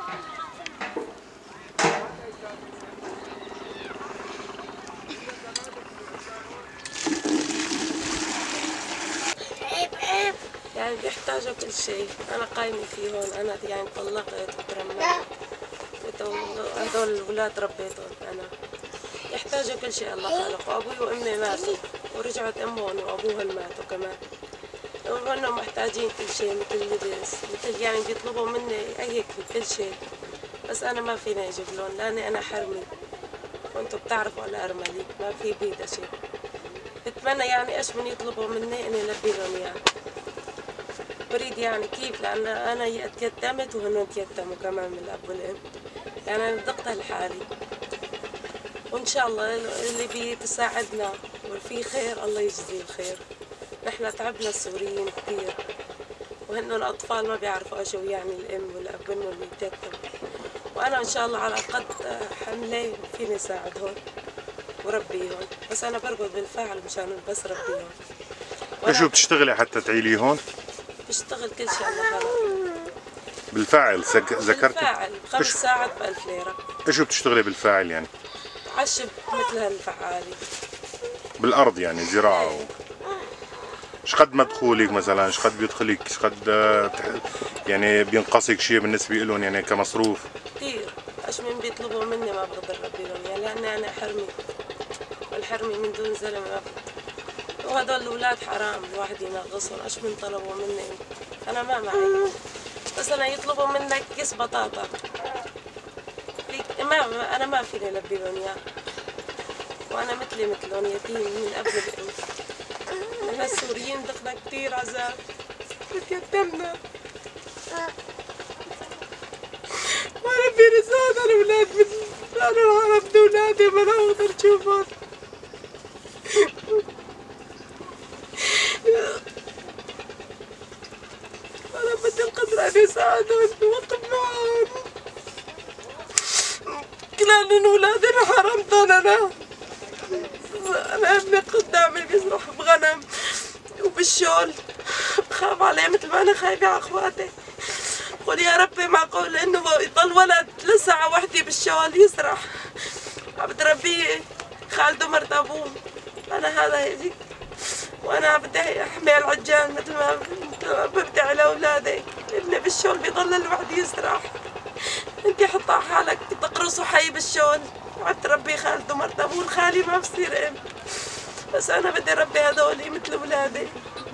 يعني بيحتاجوا كل شيء. أنا قايمة فيه هون، أنا يعني طلقت وترملت وهدول الأولاد ربيتهم أنا. يحتاجوا كل شيء الله خلقه. أبوي وأمي ماتوا ورجعت أمهم وأبوهم ماتوا كمان، وهن محتاجين كل شيء مثل لبس، مثل يعني بيطلبوا مني هيك كل شيء، بس أنا ما فيني أجيب لهم لأني أنا حرمي، وأنتم بتعرفوا على أرملي ما في بيدا شيء. بتمنى يعني إيش من يطلبوا مني إني ألبي لهم إياه. بريد يعني كيف، لأن أنا اتيتمت وهن تيتموا كمان من الأب والأم، يعني أنا ضغطها لحالي. وإن شاء الله اللي بيساعدنا وفي خير الله يجزيه الخير. نحن تعبنا السوريين كثير، وهن الأطفال ما بيعرفوا شو يعني الأم والأب اللي يتيتم. وأنا إن شاء الله على قد حملي فيني ساعدهم وربيهم، بس أنا برقد بالفعل مشان بس ربيهم. شو بتشتغلي حتى تعيليهم؟ بشتغل كل شيء الله خلق. بالفاعل ذكرتي؟ بالفاعل 5 ساعات ب1000 ليرة. ايش بتشتغلي بالفاعل يعني؟ عشب مثل هالفعالي. بالأرض يعني زراعة ايش قد مدخولك مثلا؟ ايش قد بيدخلك؟ ايش قد يعني بينقصك شيء بالنسبة لهم يعني كمصروف؟ كثير. ايش من بيطلبوا مني ما بقدر اربي لهم، يعني لاني انا حرمي، والحرمي من دون زلمه ما بقدر. وهدول الاولاد حرام الواحد ينغصهم. ايش من طلبوا مني؟ انا ما معي. بس انا يطلبوا منك كيس بطاطا، ما انا ما فيني البي لهم اياه، وانا مثلهم يتيم من اب والام. احنا السوريين دخلنا كثير عذاب، تيتمنا. وانا في رسالة الاولاد انا بدي اولادي ما اقدر اشوفهم. انا بدي القدر اني اساعدهم واقف معهم، لان اولادي انا حرمتهم. انا ابني قدامي بيسرح بغنم وبالشول، بخاف عليه مثل ما انا خايفة على اخواتي. قل يا ربي معقول انه يضل ولد لساعة وحدة بالشوال يسرح، عم بتربيه خالده مرت ابوه. انا هذا هيك، وانا بدي احمي العجال مثل ما ببدي على اولادي. ابني بالشول بيضل لوحده يسرح، انت حط على حالك تقرصه حي بالشول وعم تربي خالده مرت ابوه. الخالي ما بصير ام، بس انا بدي اربي هذول مثل اولادي.